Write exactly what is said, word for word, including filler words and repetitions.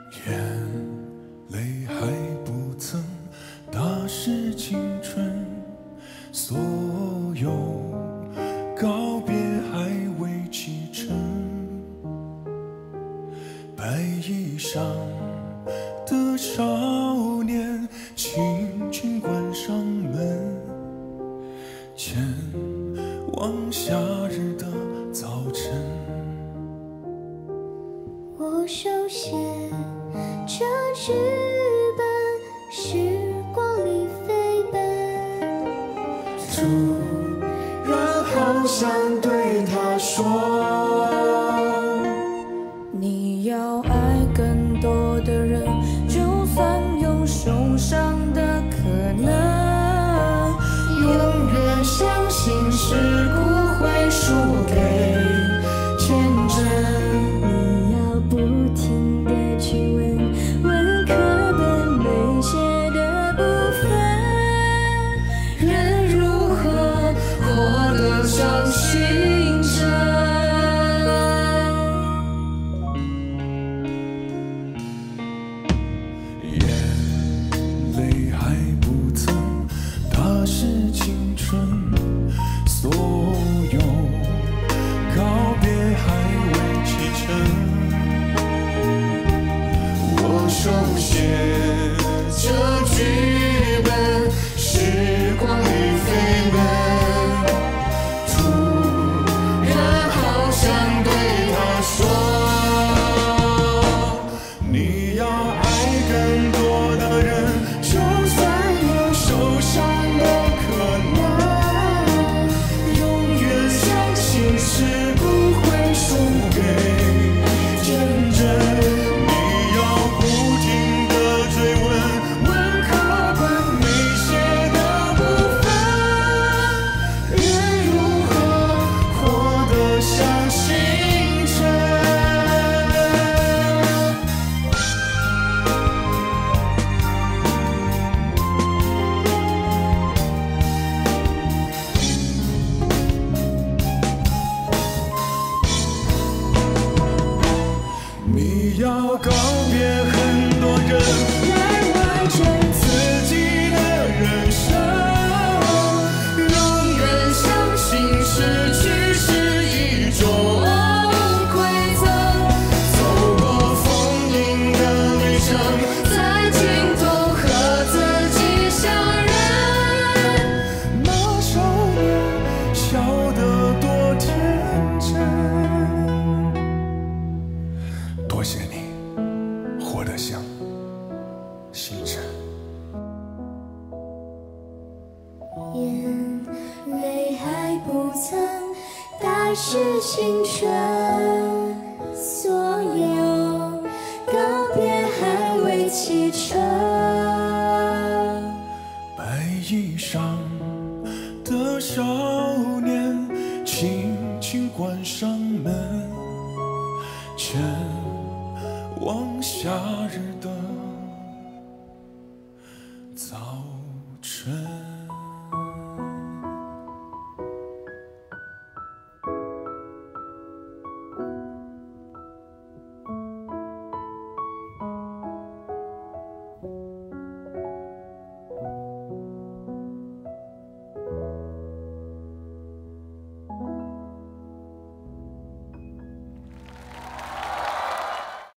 眼泪还不曾打湿青春，所有告别还未启程。白衣裳的少年，轻轻关上门，前往夏日的早晨。 我手写这剧本，时光里飞奔。 突然好想对他说， 你要爱更多的人，就算有受伤的可能， 永远相信是不会输给天真。 不停地去问问课本没写的部分，人如何活得像星辰？ 眼泪还不曾打湿青春，所有告别还未启程。我手写这剧本，时光里飞奔。突然好想对他说，你要爱更多的人，就算有受伤的可能，永远相信是不会输给天真。你要告别很多人，来完成自己的人生。永远相信失去是一种规则。走过风景的旅程，在尽头和自己相认。那少年笑得多天真。多谢你，活得像星辰。 眼泪还不曾打湿青春，所有告别还未启程。 白衣裳的少年，轻轻关上门，前往夏日的